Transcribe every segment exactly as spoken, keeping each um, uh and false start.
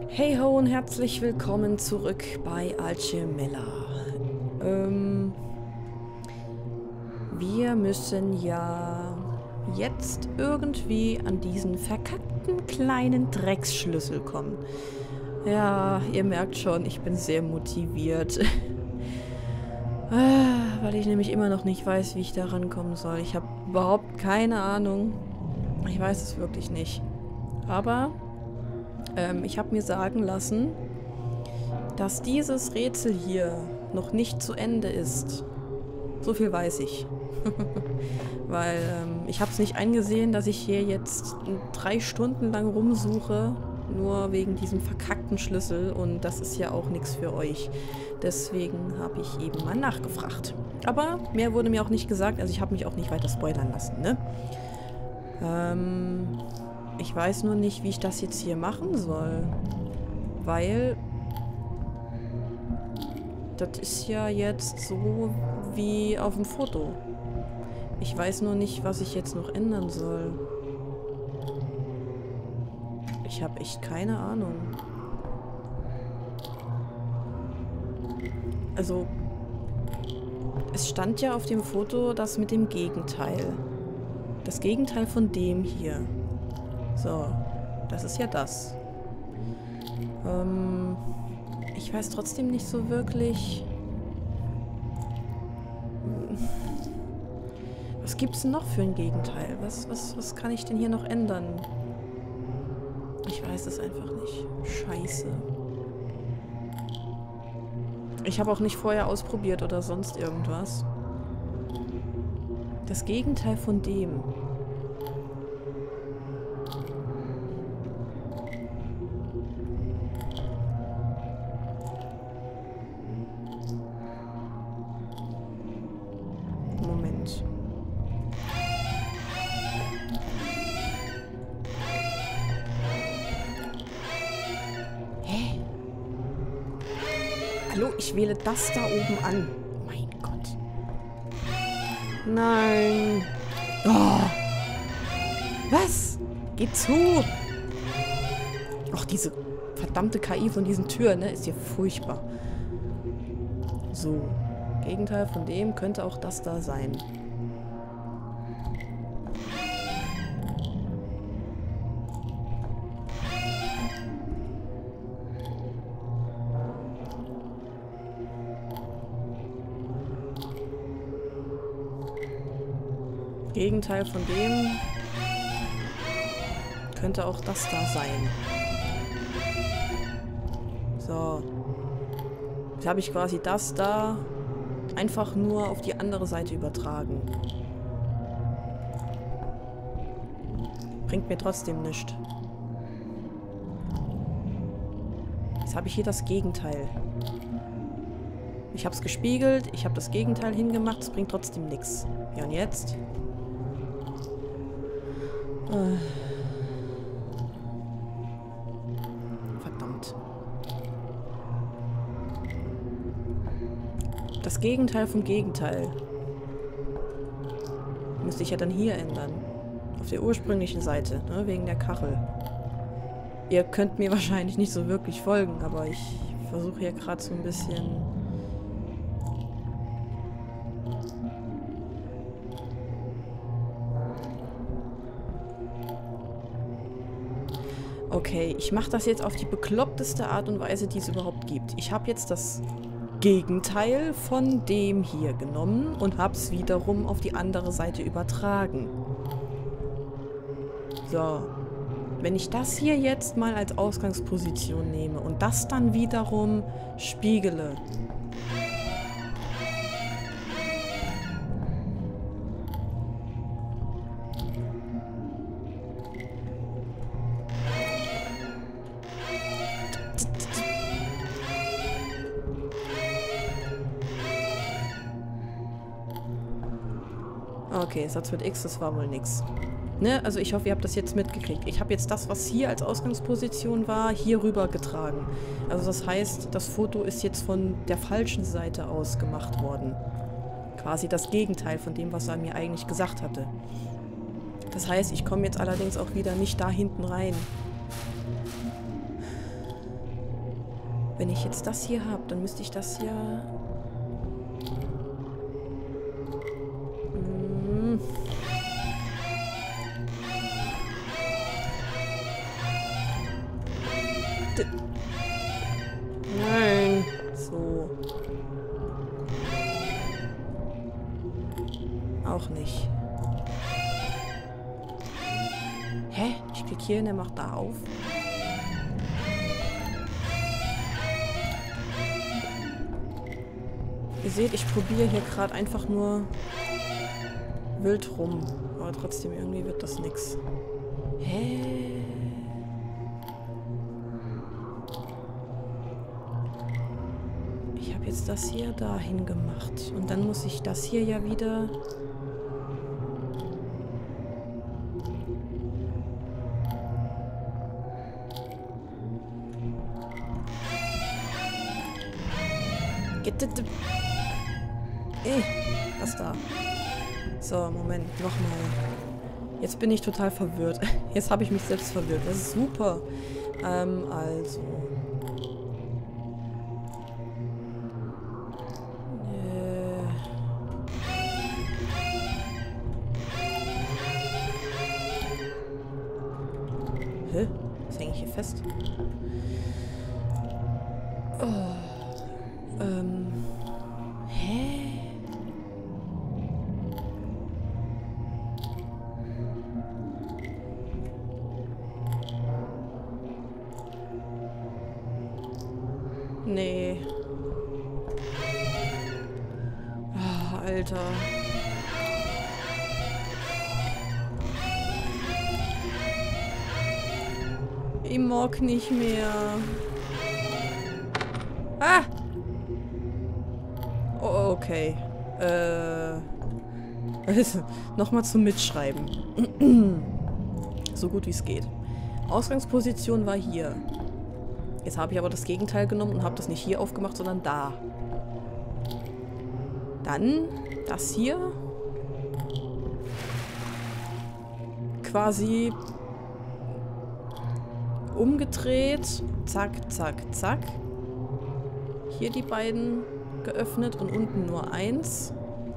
Hey ho und herzlich willkommen zurück bei Alchemilla. Ähm, wir müssen ja jetzt irgendwie an diesen verkackten kleinen Drecksschlüssel kommen. Ja, ihr merkt schon, ich bin sehr motiviert. Ah, weil ich nämlich immer noch nicht weiß, wie ich da rankommen soll. Ich habe überhaupt keine Ahnung. Ich weiß es wirklich nicht. Aber ähm, ich habe mir sagen lassen, dass dieses Rätsel hier noch nicht zu Ende ist. So viel weiß ich. Weil ähm, ich habe es nicht eingesehen, dass ich hier jetzt drei Stunden lang rumsuche, nur wegen diesem verkackten Schlüssel. Und das ist ja auch nichts für euch. Deswegen habe ich eben mal nachgefragt. Aber mehr wurde mir auch nicht gesagt, also ich habe mich auch nicht weiter spoilern lassen, ne? Ähm, ich weiß nur nicht, wie ich das jetzt hier machen soll. Weil das ist ja jetzt so wie auf dem Foto. Ich weiß nur nicht, was ich jetzt noch ändern soll. Ich habe echt keine Ahnung. Also, es stand ja auf dem Foto das mit dem Gegenteil. Das Gegenteil von dem hier. So, das ist ja das. Ähm, ich weiß trotzdem nicht so wirklich... Was gibt's denn noch für ein Gegenteil? Was, was, was kann ich denn hier noch ändern? Ich weiß es einfach nicht. Scheiße. Ich habe auch nicht vorher ausprobiert oder sonst irgendwas. Das Gegenteil von dem. Moment. Hä? Hallo, ich wähle das da oben an. Mein Gott. Nein. Oh. Was? Geh zu. Ach, diese verdammte K I von diesen Türen, ne? Ist hier furchtbar. So. Gegenteil von dem könnte auch das da sein. Gegenteil von dem könnte auch das da sein. So. Jetzt habe ich quasi das da einfach nur auf die andere Seite übertragen. Bringt mir trotzdem nichts. Jetzt habe ich hier das Gegenteil. Ich habe es gespiegelt, ich habe das Gegenteil hingemacht, es bringt trotzdem nichts. Ja, und jetzt? Äh. Verdammt. Das Gegenteil vom Gegenteil. Müsste ich ja dann hier ändern. Auf der ursprünglichen Seite, ne, wegen der Kachel. Ihr könnt mir wahrscheinlich nicht so wirklich folgen, aber ich versuche hier gerade so ein bisschen... Okay, ich mache das jetzt auf die bekloppteste Art und Weise, die es überhaupt gibt. Ich habe jetzt das Gegenteil von dem hier genommen und habe es wiederum auf die andere Seite übertragen. So. Wenn ich das hier jetzt mal als Ausgangsposition nehme und das dann wiederum spiegele. Okay, Satz mit X, das war wohl nix. Ne? Also ich hoffe, ihr habt das jetzt mitgekriegt. Ich habe jetzt das, was hier als Ausgangsposition war, hier rüber getragen. Also das heißt, das Foto ist jetzt von der falschen Seite aus gemacht worden. Quasi das Gegenteil von dem, was er mir eigentlich gesagt hatte. Das heißt, ich komme jetzt allerdings auch wieder nicht da hinten rein. Wenn ich jetzt das hier habe, dann müsste ich das ja... Hm. D- Nein. So. Auch nicht. Hä? Ich klicke hier und er macht da auf. Ihr seht, ich probiere hier gerade einfach nur wild rum. Aber trotzdem, irgendwie wird das nix. Hä? Ich habe jetzt das hier dahin gemacht. Und dann muss ich das hier ja wieder... Ey, was da? So, Moment, nochmal. Jetzt bin ich total verwirrt. Jetzt habe ich mich selbst verwirrt. Das ist super. Ähm, also. Äh. Hä? Was hänge ich hier fest? Oh. Ähm. Hä? Nee. Oh, Alter. Ich mag nicht mehr. Ah! Oh, okay. Äh. Nochmal zum Mitschreiben. So gut wie es geht. Ausgangsposition war hier. Jetzt habe ich aber das Gegenteil genommen und habe das nicht hier aufgemacht, sondern da. Dann das hier. Quasi umgedreht. Zack, zack, zack. Hier die beiden geöffnet und unten nur eins.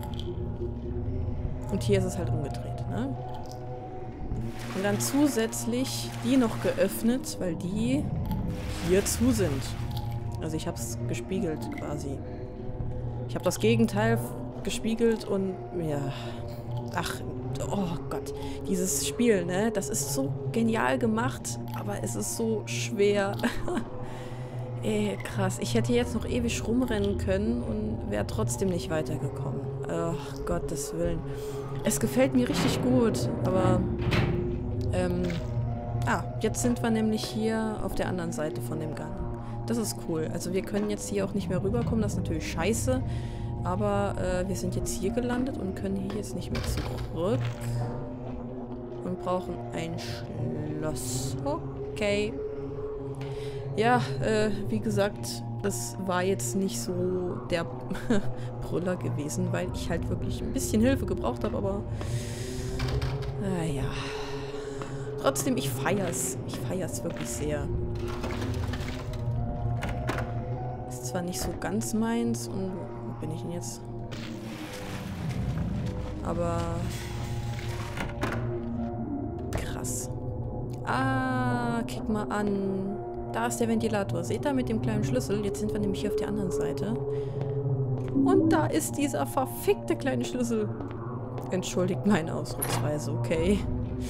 Und hier ist es halt umgedreht, ne? Und dann zusätzlich die noch geöffnet, weil die hier zu sind. Also ich habe es gespiegelt quasi. Ich habe das Gegenteil gespiegelt und ja. Ach, oh Gott. Dieses Spiel, ne? Das ist so genial gemacht, aber es ist so schwer. Ey, krass. Ich hätte jetzt noch ewig rumrennen können und wäre trotzdem nicht weitergekommen. Ach, Gottes Willen. Es gefällt mir richtig gut, aber ähm, ah, jetzt sind wir nämlich hier auf der anderen Seite von dem Gang. Das ist cool. Also wir können jetzt hier auch nicht mehr rüberkommen. Das ist natürlich scheiße. Aber äh, wir sind jetzt hier gelandet und können hier jetzt nicht mehr zurück. Und brauchen ein Schloss. Okay. Ja, äh, wie gesagt, das war jetzt nicht so der Brüller gewesen, weil ich halt wirklich ein bisschen Hilfe gebraucht habe, aber naja. Äh, Trotzdem, ich feier's. Ich feier's wirklich sehr. Ist zwar nicht so ganz meins und wo bin ich denn jetzt? Aber krass. Ah, guck mal an. Da ist der Ventilator. Seht ihr mit dem kleinen Schlüssel? Jetzt sind wir nämlich hier auf der anderen Seite. Und da ist dieser verfickte kleine Schlüssel. Entschuldigt meine Ausdrucksweise, okay?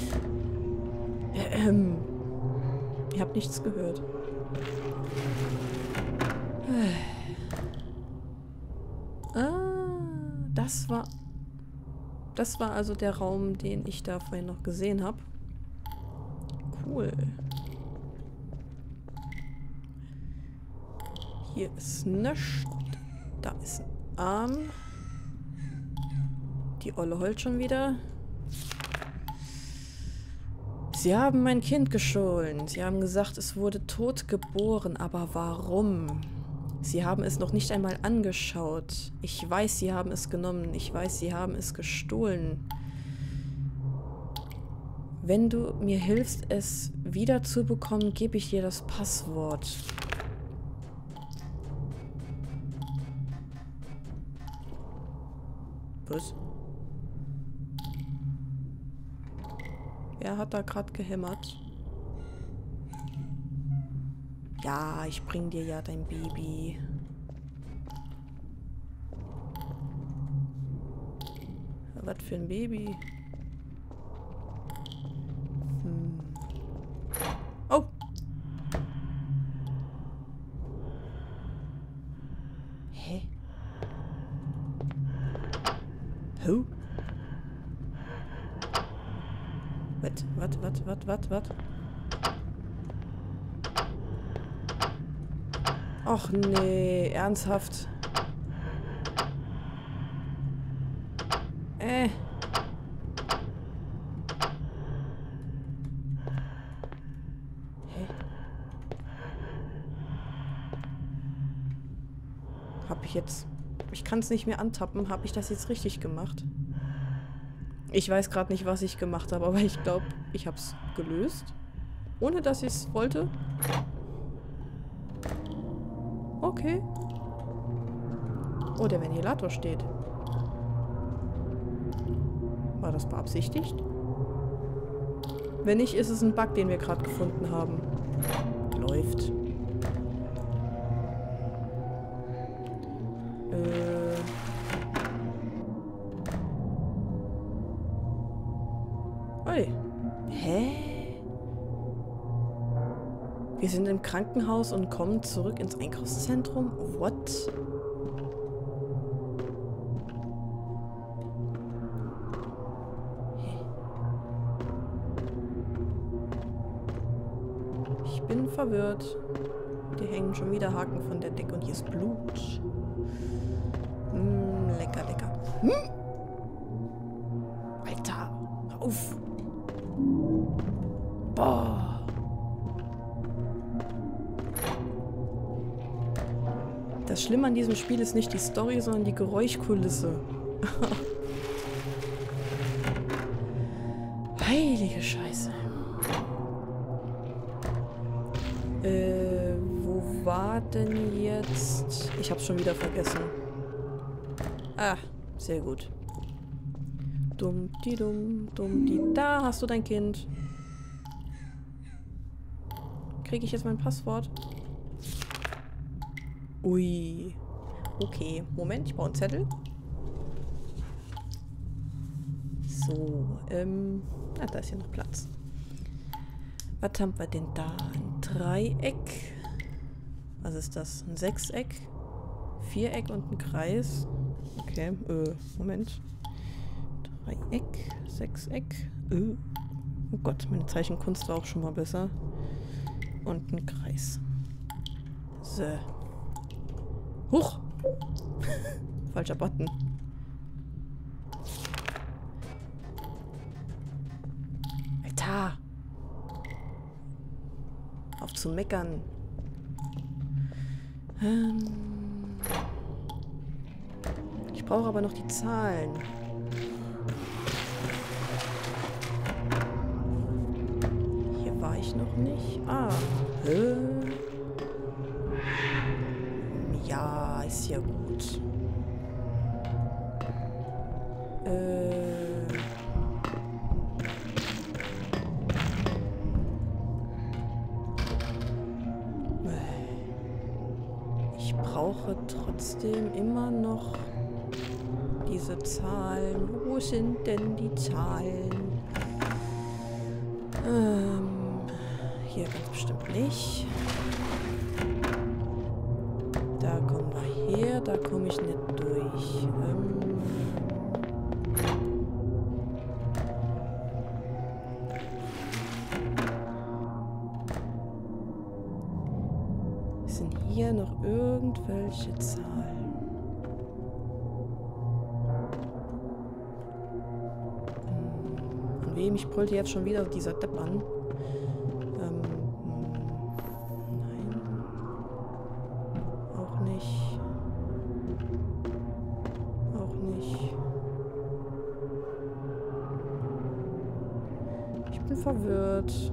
Ähm. Ihr habt nichts gehört. Ah, das war... Das war also der Raum, den ich da vorhin noch gesehen habe. Cool. Hier ist nichts. Da ist ein Arm. Die Olle heult schon wieder. Sie haben mein Kind gestohlen. Sie haben gesagt, es wurde tot geboren. Aber warum? Sie haben es noch nicht einmal angeschaut. Ich weiß, Sie haben es genommen. Ich weiß, Sie haben es gestohlen. Wenn du mir hilfst, es wiederzubekommen, gebe ich dir das Passwort. Was? Wer hat da gerade gehämmert? Ja, ich bring dir ja dein Baby. Was für ein Baby? Hm. Oh! Hä? Who? Was, was, was, was, was, was? Och nee, ernsthaft. Äh. Hä? Hab ich jetzt... Ich kann es nicht mehr antappen. Habe ich das jetzt richtig gemacht? Ich weiß gerade nicht, was ich gemacht habe, aber ich glaube, ich habe es gelöst. Ohne, dass ich es wollte. Okay. Oh, der Ventilator steht. War das beabsichtigt? Wenn nicht, ist es ein Bug, den wir gerade gefunden haben. Läuft. Äh. Oi. Hä? Wir sind im Krankenhaus und kommen zurück ins Einkaufszentrum? What? Ich bin verwirrt. Die hängen schon wieder Haken von der Decke und hier ist Blut. Mm, lecker, lecker. Hm? Alter, hör auf. Boah. Das Schlimme an diesem Spiel ist nicht die Story, sondern die Geräuschkulisse. Heilige Scheiße. Äh, wo war denn jetzt... Ich hab's schon wieder vergessen. Ah, sehr gut. Dumm, die dumm, dumm, die... Da hast du dein Kind. Kriege ich jetzt mein Passwort? Ui. Okay, Moment, ich brauche einen Zettel. So, ähm... Ah, da ist ja noch Platz. Was haben wir denn da? Ein Dreieck. Was ist das? Ein Sechseck? Viereck und ein Kreis. Okay, äh, Moment. Dreieck, Sechseck. Äh. Oh Gott, meine Zeichenkunst war auch schon mal besser. Und ein Kreis. So. Huch! Falscher Button. Alter! Auf zu meckern. Ähm ich brauche aber noch die Zahlen. Hier war ich noch nicht. Ah. Hä? Ja, ist ja gut. Äh. Ich brauche trotzdem immer noch diese Zahlen. Wo sind denn die Zahlen? Ähm, hier ganz bestimmt nicht. Da kommen wir her, da komme ich nicht durch. Ähm Sind hier noch irgendwelche Zahlen? Von wem? Ich brüllte jetzt schon wieder dieser Depp an. Ähm, nein. Auch nicht. Auch nicht. Ich bin verwirrt.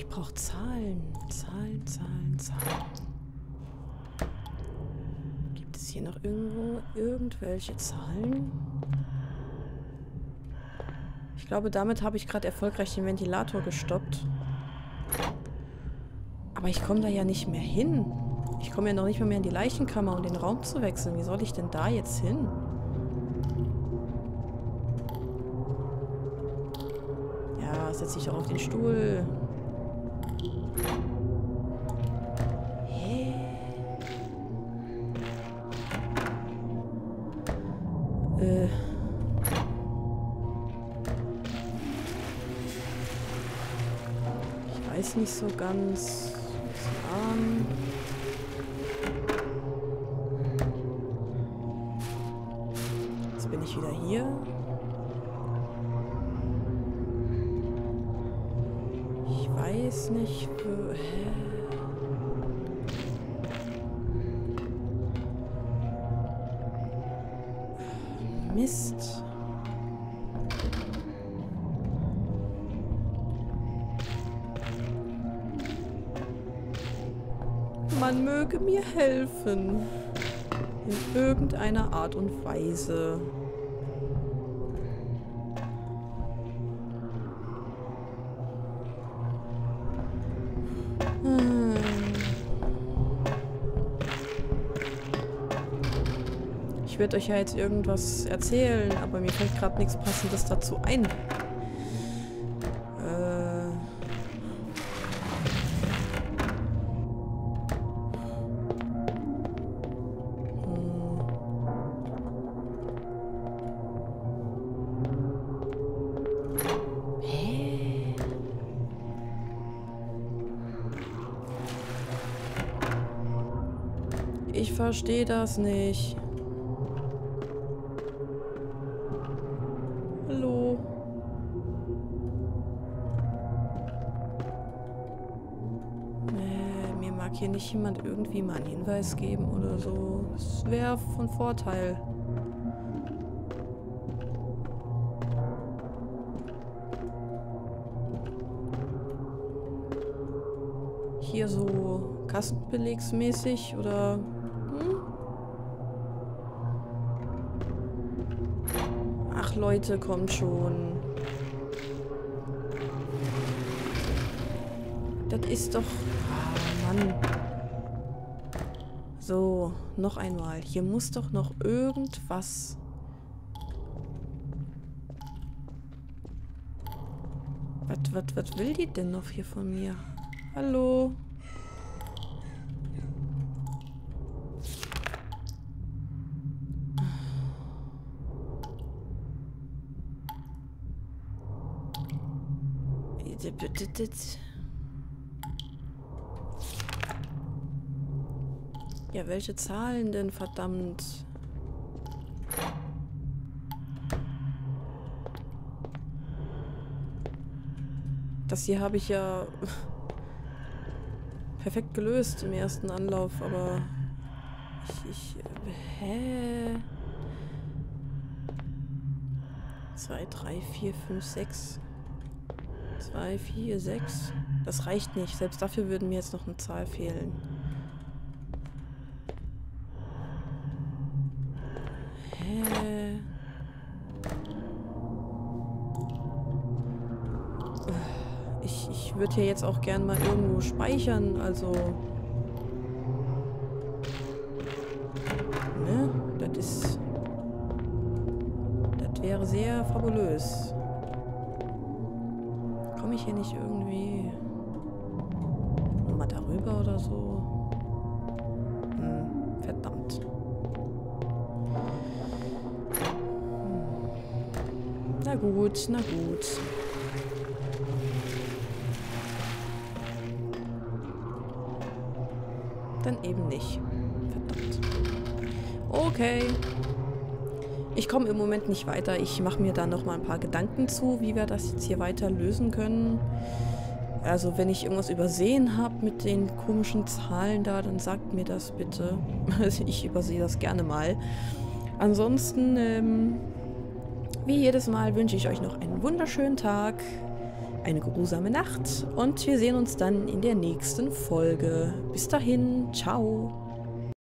Ich brauche Zahlen. Zahlen, Zahlen, Zahlen. Gibt es hier noch irgendwo irgendwelche Zahlen? Ich glaube, damit habe ich gerade erfolgreich den Ventilator gestoppt. Aber ich komme da ja nicht mehr hin. Ich komme ja noch nicht mal mehr in die Leichenkammer, um den Raum zu wechseln. Wie soll ich denn da jetzt hin? Ja, setz dich doch auf den Stuhl. Hä? Äh... Weiß nicht so ganz. Arm. Jetzt bin ich wieder hier. Ich weiß nicht. Wo, hä? Mist. Man möge mir helfen. In irgendeiner Art und Weise. Hm. Ich werde euch ja jetzt irgendwas erzählen, aber mir fällt gerade nichts Passendes dazu ein. Ich verstehe das nicht. Hallo? Nee, mir mag hier nicht jemand irgendwie mal einen Hinweis geben oder so. Das wäre von Vorteil. Hier so kassenbelegsmäßig oder... Ach Leute, kommt schon. Das ist doch... Ah, Mann. So, noch einmal. Hier muss doch noch irgendwas... Was, was, was will die denn noch hier von mir? Hallo? Ja, welche Zahlen denn, verdammt? Das hier habe ich ja perfekt gelöst im ersten Anlauf, aber ich, ich hä? zwei, drei, vier, fünf, sechs. zwei, vier, sechs. Das reicht nicht. Selbst dafür würden mir jetzt noch eine Zahl fehlen. Hä? Ich, ich würde hier jetzt auch gern mal irgendwo speichern, also... Ne? Das ist... Das wäre sehr fabulös. Komme ich hier nicht irgendwie... Nochmal darüber oder so? Hm, verdammt. Hm. Na gut, na gut. Dann eben nicht. Verdammt. Okay. Ich komme im Moment nicht weiter. Ich mache mir da noch mal ein paar Gedanken zu, wie wir das jetzt hier weiter lösen können. Also wenn ich irgendwas übersehen habe mit den komischen Zahlen da, dann sagt mir das bitte. Ich übersehe das gerne mal. Ansonsten, ähm, wie jedes Mal wünsche ich euch noch einen wunderschönen Tag. eine geruhsame Nacht und wir sehen uns dann in der nächsten Folge. Bis dahin, ciao!